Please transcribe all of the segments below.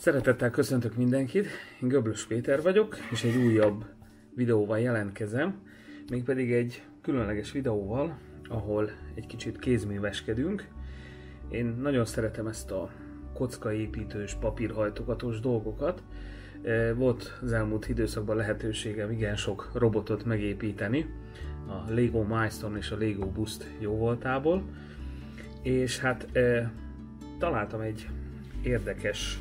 Szeretettel köszöntök mindenkit, én Göblös Péter vagyok, és egy újabb videóval jelentkezem, mégpedig egy különleges videóval, ahol egy kicsit kézműveskedünk. Én nagyon szeretem ezt a kockaépítős, papírhajtogatós dolgokat. Volt az elmúlt időszakban lehetőségem igen sok robotot megépíteni, a Lego Milestone és a Lego Boost jóvoltából, és hát találtam egy érdekes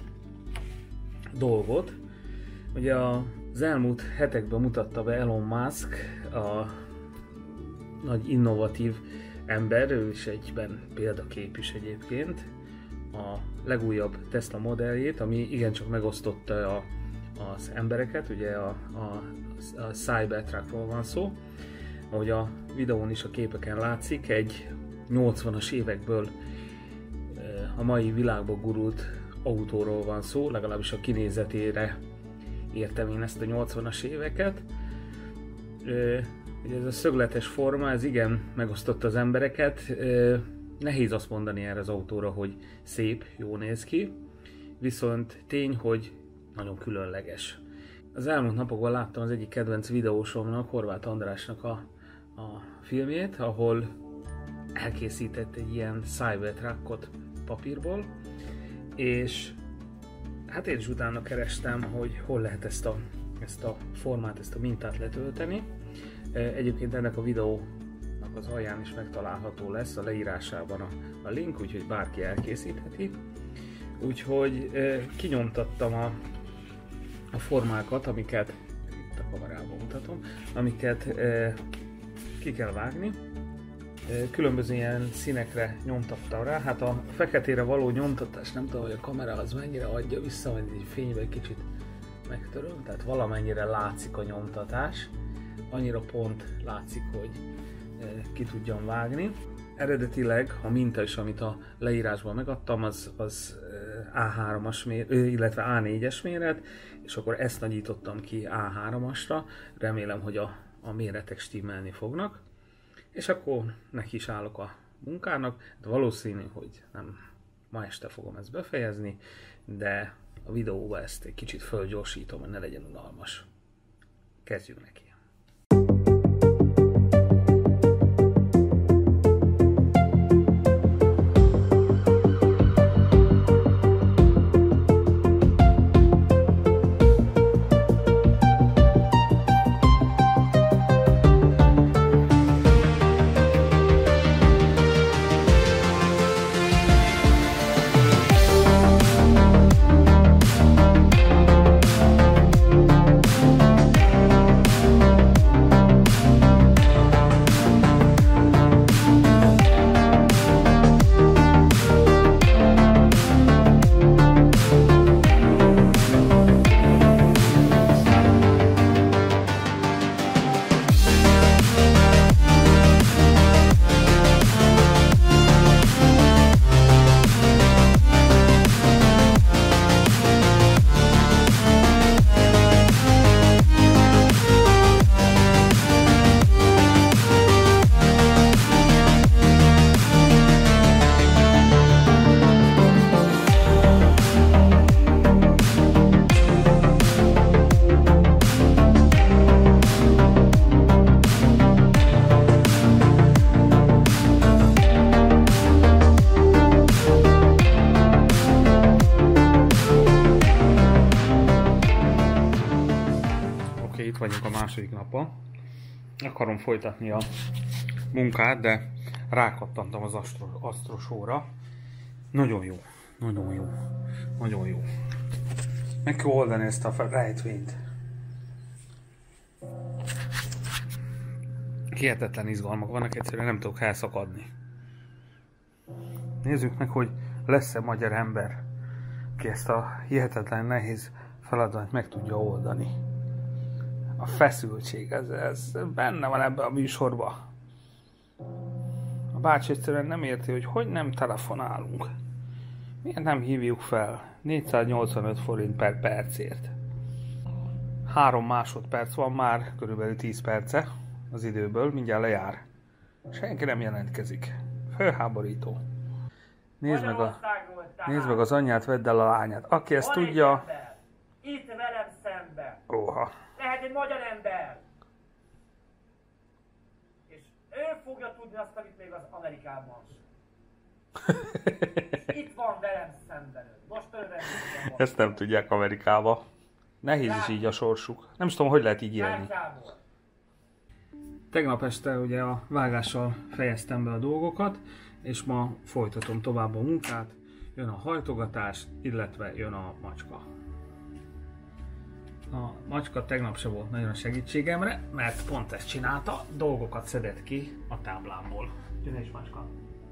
dolgot. Ugye az elmúlt hetekben mutatta be Elon Musk, a nagy innovatív ember, ő is egyben példakép is egyébként, a legújabb Tesla modelljét, ami igencsak megosztotta az embereket, ugye a Cybertruckról van szó. Ahogy a videón is a képeken látszik, egy 80-as évekből a mai világba gurult autóról van szó, legalábbis a kinézetére értem én ezt a 80-as éveket. Ugye ez a szögletes forma, ez igen megosztotta az embereket. Nehéz azt mondani erre az autóra, hogy szép, jó néz ki, viszont tény, hogy nagyon különleges. Az elmúlt napokban láttam az egyik kedvenc videósomnak, Horváth Andrásnak a filmjét, ahol elkészített egy ilyen Cybertruckot papírból, és hát én is utána kerestem, hogy hol lehet ezt a formát, ezt a mintát letölteni. Egyébként ennek a videónak az alján is megtalálható lesz, a leírásában a link, úgyhogy bárki elkészítheti. Úgyhogy kinyomtattam a formákat, amiket, itt a kamerában mutatom, amiket ki kell vágni. Különböző ilyen színekre nyomtattam rá, hát a feketére való nyomtatás, nem tudom, hogy a kamera az mennyire adja vissza, hogy egy fényben kicsit megtöröm, tehát valamennyire látszik a nyomtatás, annyira pont látszik, hogy ki tudjam vágni. Eredetileg a minta is, amit a leírásban megadtam, az A3-as illetve A4-es méret, és akkor ezt nagyítottam ki A3-asra, remélem, hogy a méretek stimmelni fognak. És akkor neki is állok a munkának, de valószínű, hogy nem ma este fogom ezt befejezni, de a videóba ezt egy kicsit fölgyorsítom, hogy ne legyen unalmas. Kezdjünk neki! Itt vagyunk a második napon. Akarom folytatni a munkát, de rákattantam az Astrosóra. Nagyon jó, nagyon jó, nagyon jó. Meg kell oldani ezt a rejtvényt. Hihetetlen izgalmak vannak, egyszerűen nem tudok elszakadni. Nézzük meg, hogy lesz-e magyar ember, aki ezt a hihetetlen nehéz feladatot meg tudja oldani. A feszültség, ez benne van ebben a műsorban. A bácsi egyszerűen nem érti, hogy nem telefonálunk. Miért nem hívjuk fel 485 forint per percért? 3 másodperc van már, körülbelül 10 perce az időből, mindjárt lejár. Senki nem jelentkezik. Fölháborító. Nézd meg az anyját, vedd el a lányát. Aki ezt tudja... Itt velem szemben. Óha. Lehet egy magyar ember. És ő fogja tudni azt, amit még az Amerikában sem. Itt van velem szemben. Most örvendően. Ezt nem tudják Amerikába. Nehéz is így a sorsuk. Nem is tudom, hogy lehet így élni. Tegnap este ugye a vágással fejeztem be a dolgokat, és ma folytatom tovább a munkát. Jön a hajtogatás, illetve jön a macska. A macska tegnap se volt nagyon a segítségemre, mert pont ezt csinálta, dolgokat szedett ki a táblámból. Jön is macska.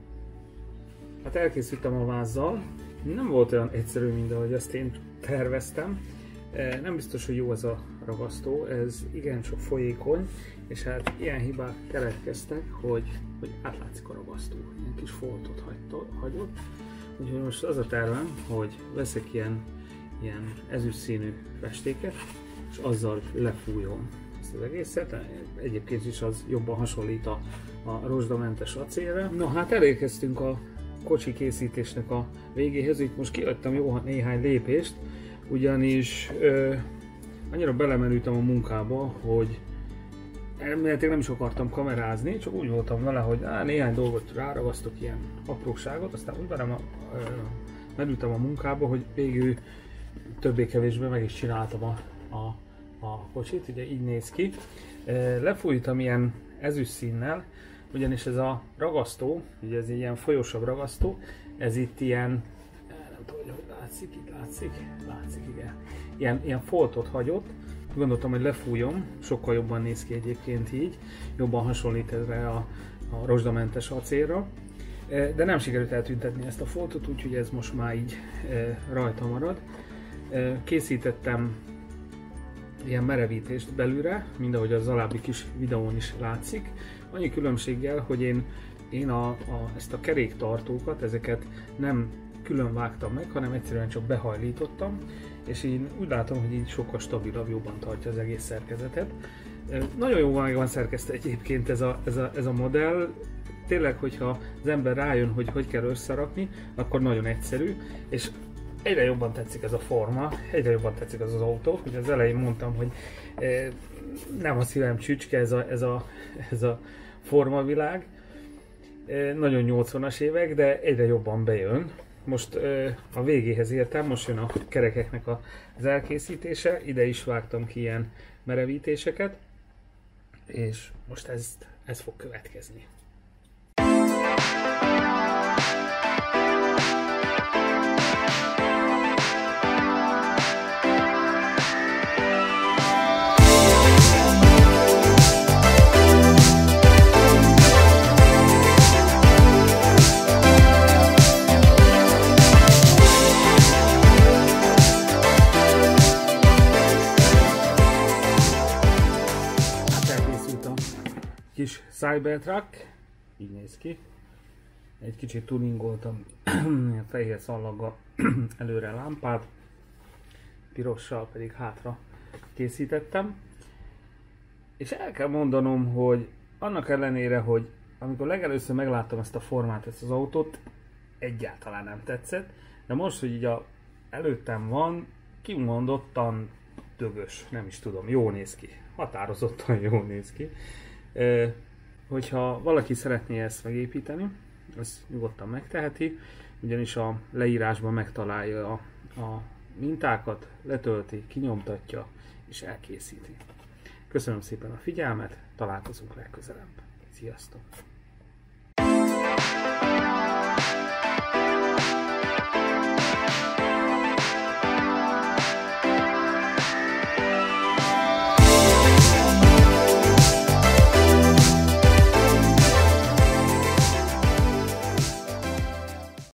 Hát elkészültem a vázzal, nem volt olyan egyszerű, mint ahogy ezt én terveztem. Nem biztos, hogy jó ez a ragasztó, ez igencsak folyékony, és hát ilyen hibák keletkeztek, hogy átlátszik a ragasztó, ilyen kis foltot hagyott. Úgyhogy most az a tervem, hogy veszek ilyen ezüst színű festéket, és azzal lefújom ezt az egészet. Egyébként is az jobban hasonlít a rozsdamentes acélra. Na hát elérkeztünk a kocsi készítésnek a végéhez, itt most kiadtam jó néhány lépést, ugyanis annyira belemerültem a munkába, hogy elméletileg nem is akartam kamerázni, csak úgy voltam vele, hogy néhány dolgot ráragasztok, ilyen apróságot, aztán úgy merültem a munkába, hogy végül többé-kevésbé meg is csináltam a kocsit, ugye így néz ki. Lefújtam ilyen ezüst színnel, ugyanis ez a ragasztó, ugye ez egy ilyen folyósabb ragasztó, ez itt ilyen, nem tudom, hogy látszik, itt látszik, igen. Ilyen foltot hagyott, gondoltam, hogy lefújom, sokkal jobban néz ki egyébként így, jobban hasonlít erre a rozsdamentes acélra, de nem sikerült eltüntetni ezt a foltot, úgyhogy ez most már így rajta marad. Készítettem ilyen merevítést belülre, mind ahogy az alábbi kis videón is látszik. Annyi különbséggel, hogy én ezt a keréktartókat, ezeket nem külön vágtam meg, hanem egyszerűen csak behajlítottam, és én úgy látom, hogy így sokkal stabilabb, jobban tartja az egész szerkezetet. Nagyon jól meg van szerkesztve egyébként ez a modell. Tényleg, hogyha az ember rájön, hogy kell összerakni, akkor nagyon egyszerű, és egyre jobban tetszik ez a forma, egyre jobban tetszik az autó. Ugye az elején mondtam, hogy nem a szívem csücske ez a formavilág. Nagyon 80-as évek, de egyre jobban bejön. Most a végéhez értem, most jön a kerekeknek az elkészítése, ide is vágtam ki ilyen merevítéseket, és most ez fog következni. Kis Cybertruck, így néz ki. Egy kicsit tuningoltam fehér szallaggal előre lámpát, pirossal pedig hátra készítettem. És el kell mondanom, hogy annak ellenére, hogy amikor legelőször megláttam ezt a formát, ezt az autót, egyáltalán nem tetszett, de most, hogy így előttem van, kimondottan dögös, nem is tudom, jó néz ki, határozottan jó néz ki. Hogyha valaki szeretné ezt megépíteni, ezt nyugodtan megteheti, ugyanis a leírásban megtalálja a mintákat, letölti, kinyomtatja és elkészíti. Köszönöm szépen a figyelmet, találkozunk legközelebb. Sziasztok!